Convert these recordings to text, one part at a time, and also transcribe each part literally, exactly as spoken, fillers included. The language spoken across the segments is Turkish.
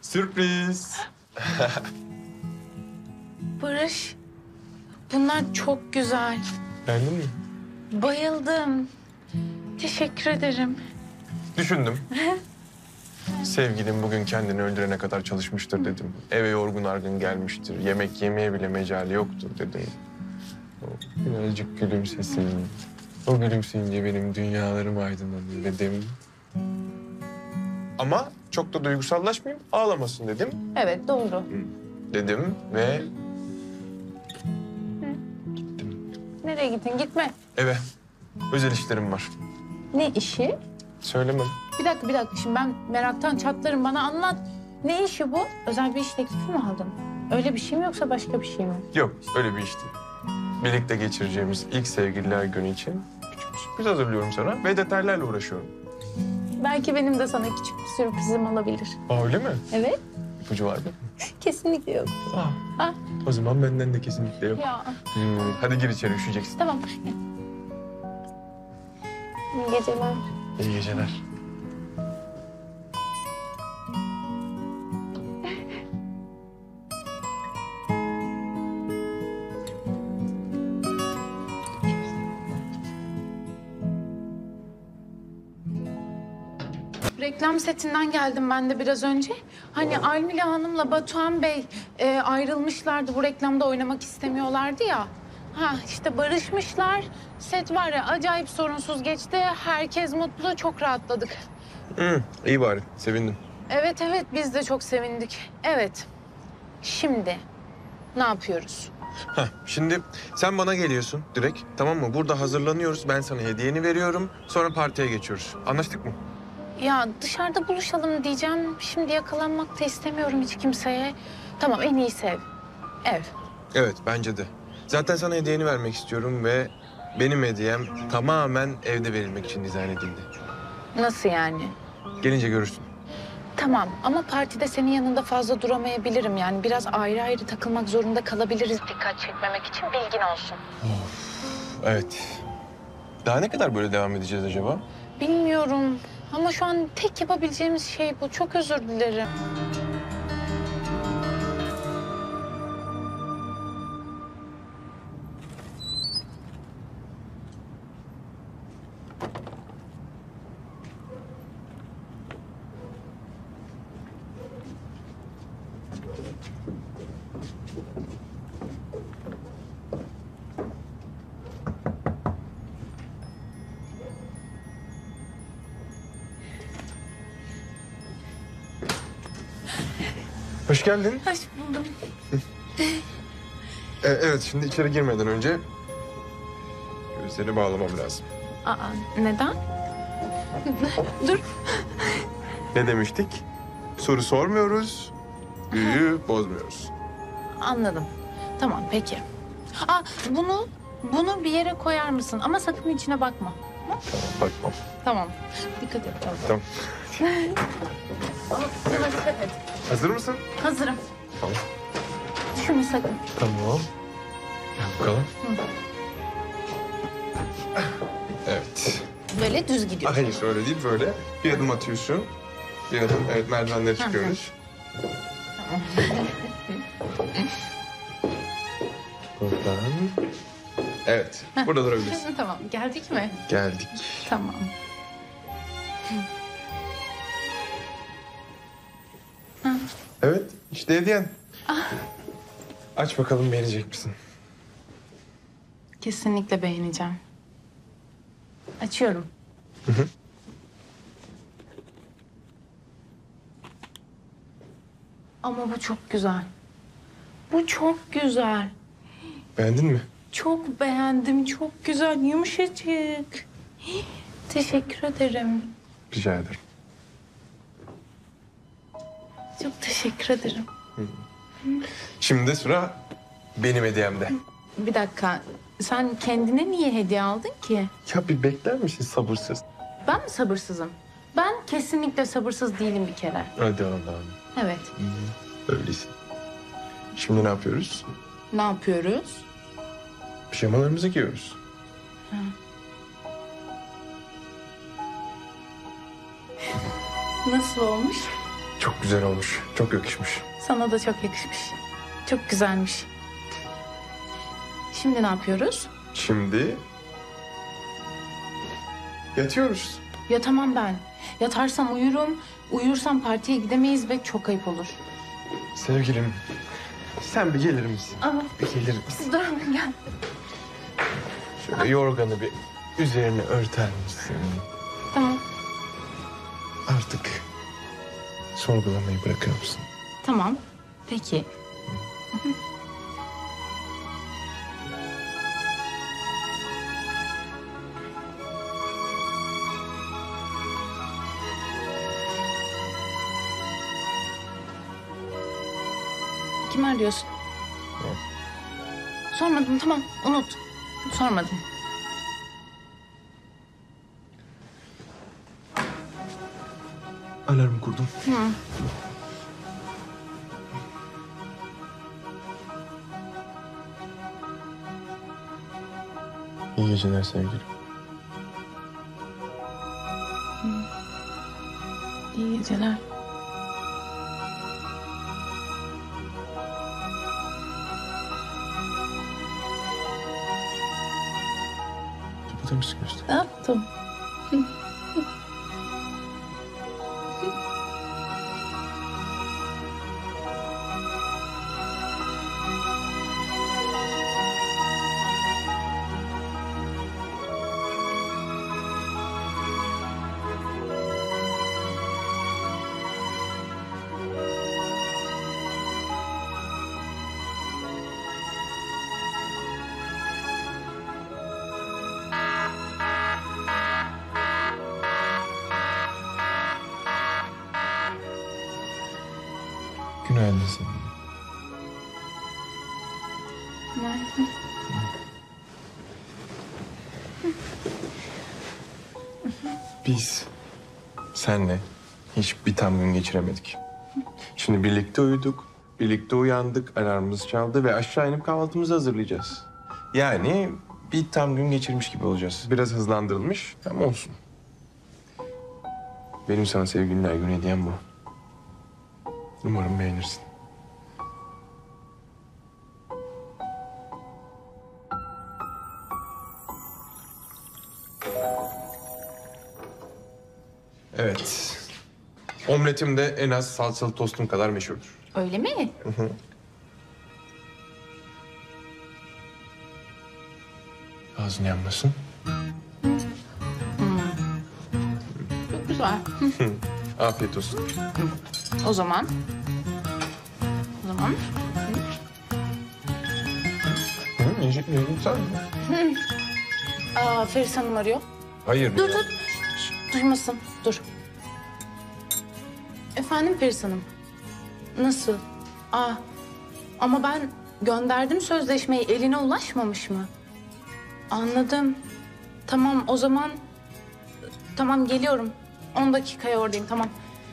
Sürpriz. Barış, bunlar çok güzel. Beğendin mi? Bayıldım. Teşekkür ederim. Düşündüm. Sevgilim bugün kendini öldürene kadar çalışmıştır dedim. Eve yorgun argın gelmiştir. Yemek yemeye bile mecali yoktur dedim. O birazcık gülümsesin. O gülümseyince benim dünyalarım aydınlanır dedim. Ama çok da duygusallaşmayayım, ağlamasın dedim. Evet, doğru. Dedim ve Nereye gittin? Gitme. eve. Özel işlerim var. Ne işi? Söylemem. Bir dakika, bir dakika. Şimdi ben meraktan çatlarım. Bana anlat. Ne işi bu? Özel bir iş teklifi mi aldın? Öyle bir şey mi yoksa başka bir şey mi? Yok, öyle bir iş değil. Birlikte geçireceğimiz ilk sevgililer günü için küçük bir sürpriz hazırlıyorum sana ve detaylarla uğraşıyorum. Belki benim de sana küçük bir sürprizim olabilir. Aa, öyle mi? Evet. İpucu var mı? Kesinlikle yok. Aa, Ah. O zaman benden de kesinlikle yok. Ya. Hmm, hadi gir içeri, üşüyeceksin. Tamam. İyi geceler. İyi geceler. Reklam setinden geldim ben de biraz önce. Hani Almila Hanım'la Batuhan Bey e, ayrılmışlardı. Bu reklamda oynamak istemiyorlardı ya. Ha işte barışmışlar. Set var ya acayip sorunsuz geçti. Herkes mutlu, çok rahatladık. Hmm, iyi bari, sevindim. Evet evet biz de çok sevindik. Evet. Şimdi ne yapıyoruz? Heh, şimdi sen bana geliyorsun direkt, tamam mı? Burada hazırlanıyoruz, ben sana hediyeni veriyorum. Sonra partiye geçiyoruz. Anlaştık mı? Ya dışarıda buluşalım diyeceğim. Şimdi yakalanmak da istemiyorum hiç kimseye. Tamam en iyisi ev. Ev. Evet, bence de. Zaten sana hediyeni vermek istiyorum ve benim hediyem tamamen evde verilmek için dizayn edildi. Nasıl yani? Gelince görürsün. Tamam ama partide senin yanında fazla duramayabilirim. Yani biraz ayrı ayrı takılmak zorunda kalabiliriz dikkat çekmemek için, bilgin olsun. Evet. Daha ne kadar böyle devam edeceğiz acaba? Bilmiyorum ama şu an tek yapabileceğimiz şey bu. Çok özür dilerim. Hoş geldin. Hoş buldum. Ee, evet, şimdi içeri girmeden önce gözleri bağlamam lazım. Aa, neden? Dur. Ne demiştik? Soru sormuyoruz, büyüyü bozmuyoruz. Anladım. Tamam peki. Aa, bunu bunu bir yere koyar mısın? Ama sakın içine bakma. Tamam, bakmam. Tamam. Dikkat et. Tamam. Tamam. Ama buna dikkat et. Hazır mısın? Hazırım. Tamam. Düşürme sakın. Tamam. Gel bakalım. Evet. Böyle düz gidiyor. Hayır, öyle değil, böyle. Bir adım atıyorsun. Bir adım, evet, merdivenlere çıkıyoruz. Buradan. Evet, burada durabilirsin. Tamam. Geldik mi? Geldik. Tamam. Evet, işte hediyen. Aç bakalım, beğenecek misin? Kesinlikle beğeneceğim. Açıyorum. Hı hı. Ama bu çok güzel. Bu çok güzel. Beğendin mi? Çok beğendim. Çok güzel. Yumuşacık. Hii, teşekkür ederim. Rica ederim. Çok teşekkür ederim. Şimdi de sıra benim hediyemde. Bir dakika. Sen kendine niye hediye aldın ki? Ya bir bekler misin sabırsız? Ben mi sabırsızım? Ben kesinlikle sabırsız değilim bir kere. Hadi Allah'ım. Evet. Öylesin. Şimdi ne yapıyoruz? Ne yapıyoruz? Pijamalarımızı giyiyoruz. Nasıl olmuş? Çok güzel olmuş. Çok yakışmış. Sana da çok yakışmış. Çok güzelmiş. Şimdi ne yapıyoruz? Şimdi yatıyoruz. Yatamam ben. Yatarsam uyurum. Uyursam partiye gidemeyiz ve çok ayıp olur. Sevgilim, sen bir gelir misin? Ama Bir gelir misin? siz durun gel. Şöyle yorganı bir üzerine örter misin? Tamam. Artık sorgulamayı bırakır mısın? Tamam. Peki. Kimi arıyorsun? Ne? Sormadım, tamam. Unut. Sormadım. Alarmı kurdum. Hı. İyi geceler sevgilim. İyi geceler. Kapatır mısın gözlerini? Ne yaptım? Günaydın sevgilim. Günaydın. Biz senle hiç bir tam gün geçiremedik. Şimdi birlikte uyuduk, birlikte uyandık, alarmımız çaldı ve aşağı inip kahvaltımızı hazırlayacağız. Yani bir tam gün geçirmiş gibi olacağız. Biraz hızlandırılmış ama olsun. Benim sana sevgililer günü hediyem bu. Umarım beğenirsin. Evet. Omletim de en az salçalı tostum kadar meşhurdur. Öyle mi? Ağzın yanmasın. Çok güzel. Afiyet olsun. O zaman. O zaman. Hı, yiyecek miyim sen? Aa, Feris Hanım arıyor. Hayır. Dur ya. dur. Şş, duymasın. Dur. Efendim Feris Hanım. Nasıl? Aa, ama ben gönderdim sözleşmeyi. Eline ulaşmamış mı? Anladım. Tamam o zaman. Tamam geliyorum. On dakikaya oradayım tamam.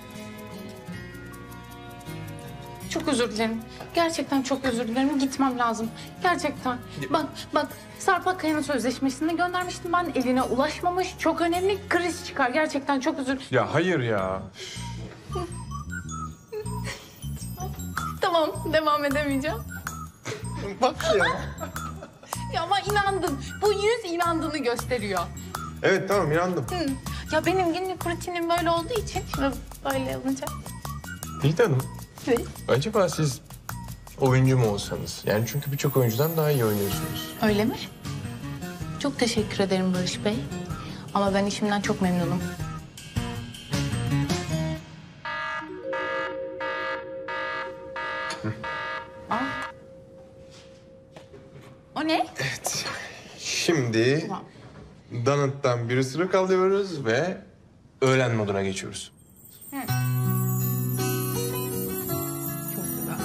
Çok özür dilerim. Gerçekten çok özür dilerim. Gitmem lazım. Gerçekten. Bak bak Sarp Akkaya'nın sözleşmesini göndermiştim ben. Eline ulaşmamış. Çok önemli. Kriz çıkar. Gerçekten çok özür. Ya hayır ya. Tamam devam edemeyeceğim. Bak ya. Ya ama inandın. Bu yüz inandığını gösteriyor. Evet tamam inandım. Hı. Ya benim günlük rutinim böyle olduğu için şimdi böyle olunca. Yiğit Hanım, Evet. acaba siz oyuncu mu olsanız? Yani çünkü birçok oyuncudan daha iyi oynuyorsunuz. Öyle mi? Çok teşekkür ederim Barış Bey. Ama ben işimden çok memnunum. Aa. O ne? Evet. Şimdi Tamam. Donut'tan bir ısırık alıyoruz ve öğlen moduna geçiyoruz. Çok güzel.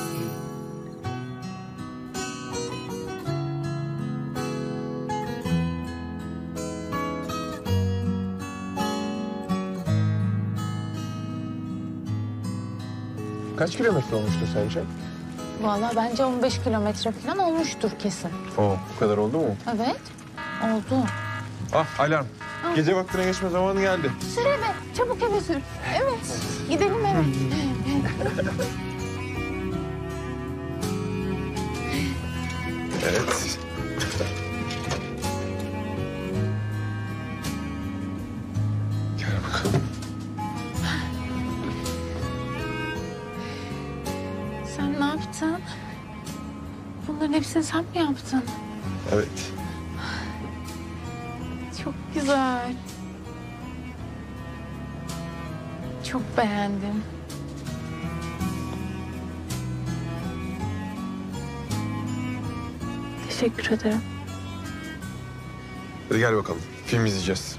Kaç kilometre olmuştur sence? Vallahi bence on beş kilometre falan olmuştur kesin. Oo, bu kadar oldu mu? Evet, oldu. Ah, alarm. Gece vaktine geçme zamanı geldi. Sür eve, çabuk eve sür. Evet, gidelim eve. Evet. Gel bakalım. Sen ne yaptın? Bunların hepsini sen mi yaptın? Evet. Çok güzel. Çok beğendim. Teşekkür ederim. Hadi gel bakalım. Film izleyeceğiz.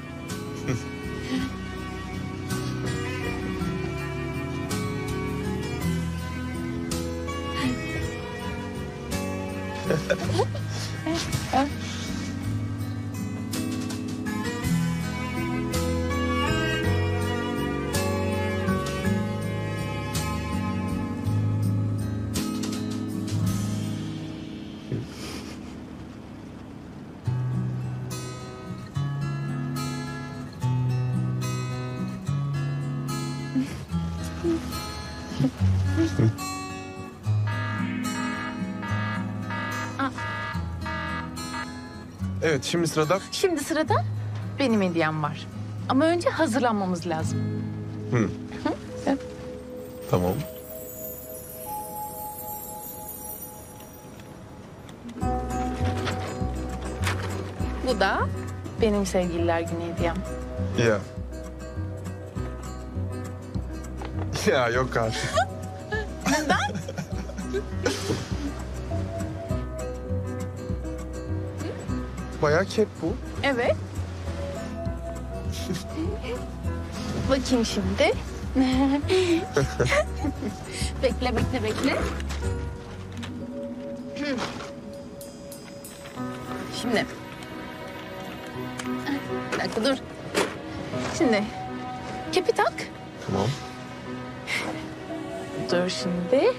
Evet, şimdi sırada... Şimdi sırada benim hediyem var. Ama önce hazırlanmamız lazım. Hı. Hı? Evet. Tamam. Bu da benim sevgililer günü hediyem. Ya. Ya yok artık. Neden? Bayağı kep bu. Evet. Bakayım şimdi. Bekle, bekle, bekle. Şimdi. Bir dakika dur. Şimdi. Kepi tak. Tamam. Dur şimdi.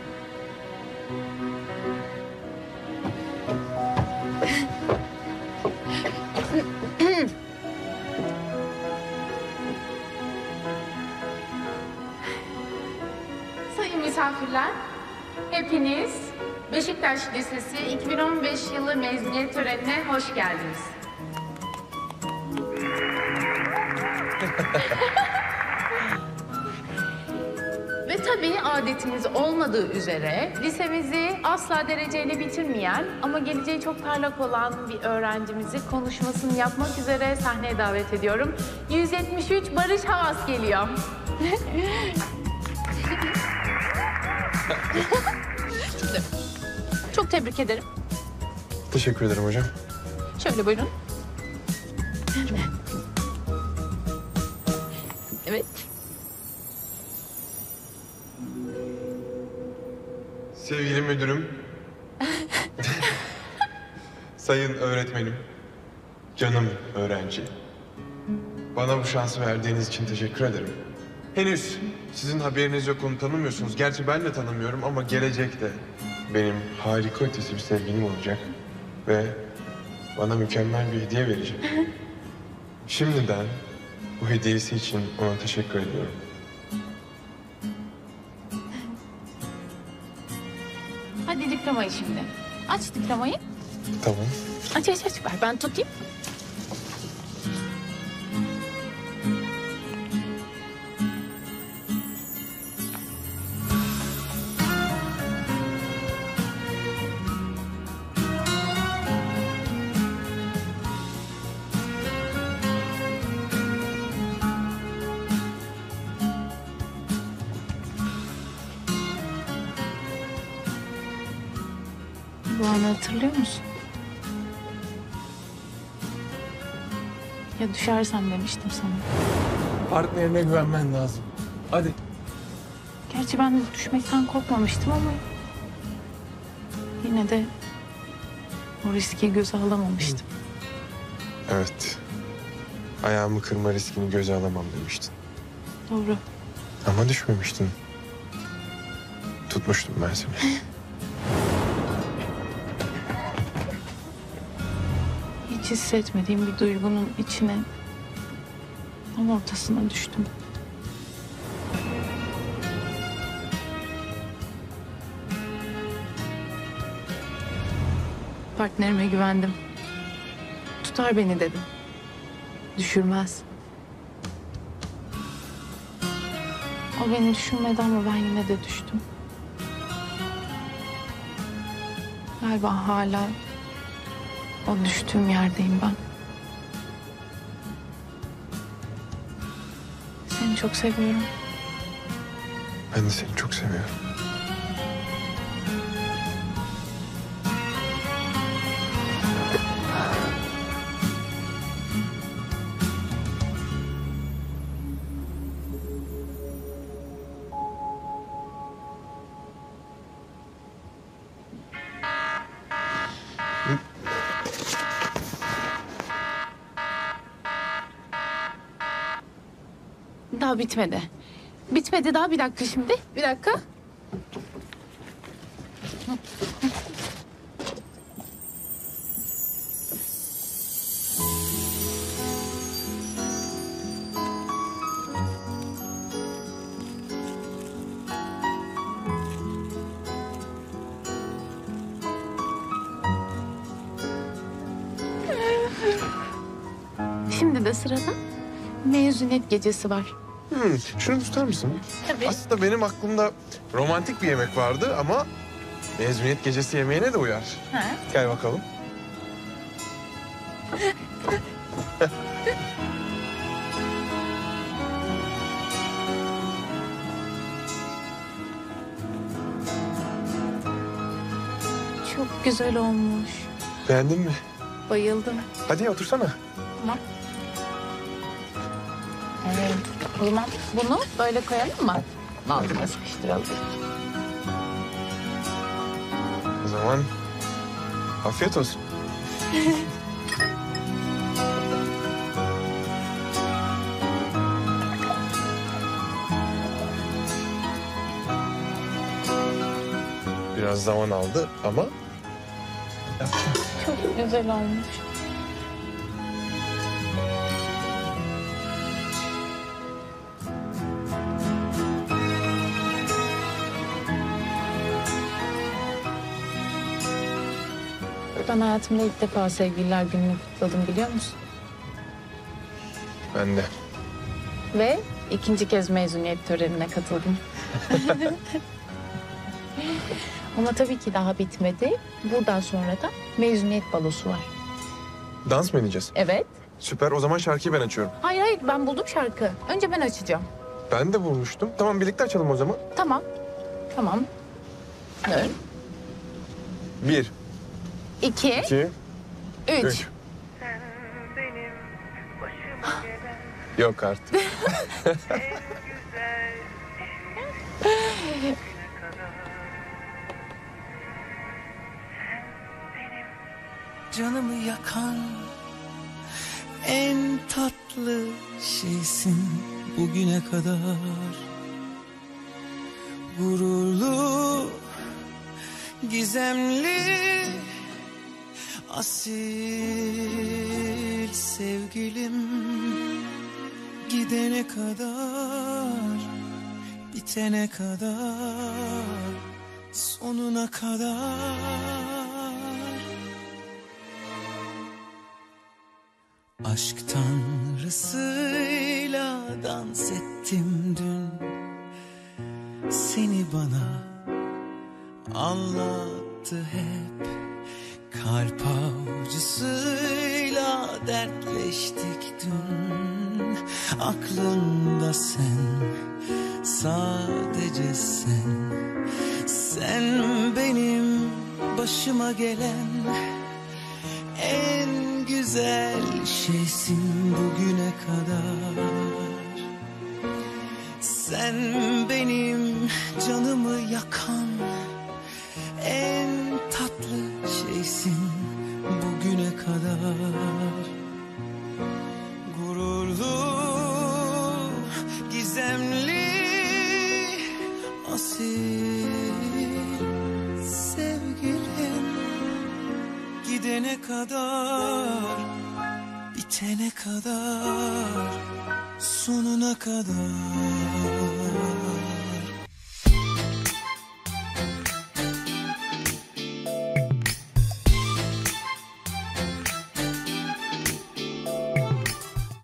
Sayın misafirler, hepiniz Beşiktaş Lisesi iki bin on beş yılı mezuniyet törenine hoş geldiniz. Ve tabii adetimiz olmadığı üzere lisemizi asla dereceyle bitirmeyen ama geleceği çok parlak olan bir öğrencimizi konuşmasını yapmak üzere sahneye davet ediyorum. yüz yetmiş üç Barış Havas geliyor. Çok tebrik ederim. Teşekkür ederim hocam. Şöyle buyurun. Evet. Sevgili müdürüm. Sayın öğretmenim. Canım öğrenci. Bana bu şansı verdiğiniz için teşekkür ederim. Henüz sizin haberiniz yok, onu tanımıyorsunuz. Gerçi ben de tanımıyorum ama gelecekte benim harika ötesi bir sevgilim olacak. Ve bana mükemmel bir hediye verecek. Şimdiden bu hediyesi için ona teşekkür ediyorum. Hadi diplomayı şimdi. Aç diplomayı. Tamam. Aç aç aç. Ver ben tutayım. Bu anı hatırlıyor musun? Ya düşersem demiştim sana. Partnerine güvenmen lazım. Hadi. Gerçi ben de düşmekten korkmamıştım ama... yine de o riski göze alamamıştım. Evet. Ayağımı kırma riskini göze alamam demiştin. Doğru. Ama düşmemiştin. Tutmuştum ben seni. Hiç hissetmediğim bir duygunun içine, tam ortasına düştüm. Partnerime güvendim. Tutar beni dedim. Düşürmez. O beni düşünmedi ama ben yine de düştüm. Galiba hala o düştüğüm yerdeyim ben. Seni çok seviyorum. Ben de seni çok seviyorum. Daha bitmedi. Bitmedi daha bir dakika şimdi. Bir dakika. Şimdi de sırada mezuniyet gecesi var. Hmm, şunu tutar mısın? Tabii. Aslında benim aklımda romantik bir yemek vardı ama mezuniyet gecesi yemeğine de uyar. Ha. Gel bakalım. Çok güzel olmuş. Beğendin mi? Bayıldım. Hadi otursana. Tamam. Evet. O zaman bunu böyle koyalım mı? Altına sıkıştıralım. O zaman afiyet olsun. Biraz zaman aldı ama Çok güzel olmuş. Ben hayatımda ilk defa sevgililer gününü kutladım biliyor musun? ben de. Ve ikinci kez mezuniyet törenine katıldım. Ama tabii ki daha bitmedi. Buradan sonra da mezuniyet balosu var. Dans mı edeceğiz? Evet. Süper. O zaman şarkıyı ben açıyorum. Hayır hayır ben buldum şarkı. Önce ben açacağım. Ben de bulmuştum. Tamam birlikte açalım o zaman. Tamam. Tamam. Dur. Bir, İki, iki, üç. üç. Sen benim başıma gelen Yok artık. en güzel güne kadar. Sen benim canımı yakan en tatlı şeysin bugüne kadar. Gururlu, gizemli, asil sevgilim, gidene kadar, bitene kadar, sonuna kadar. Aşk tanrısıyla dans ettim dün, seni bana anlattı hep. Kalp avcısıyla dertleştik dün. Aklımda sen, sadece sen. Sen benim başıma gelen en güzel şeysin bugüne kadar. Sen benim canımı yakan en tatlı şeysin bugüne kadar. Gururlu, gizemli, asil sevgilim, gidene kadar, bitene kadar, sonuna kadar.